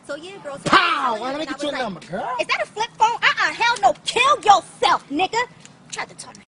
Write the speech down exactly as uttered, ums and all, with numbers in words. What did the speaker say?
So yeah, girl. So Pow! Let me get your like, number, girl. Is that a flip phone? Uh-uh, hell no. Kill yourself, nigga. Tried to turn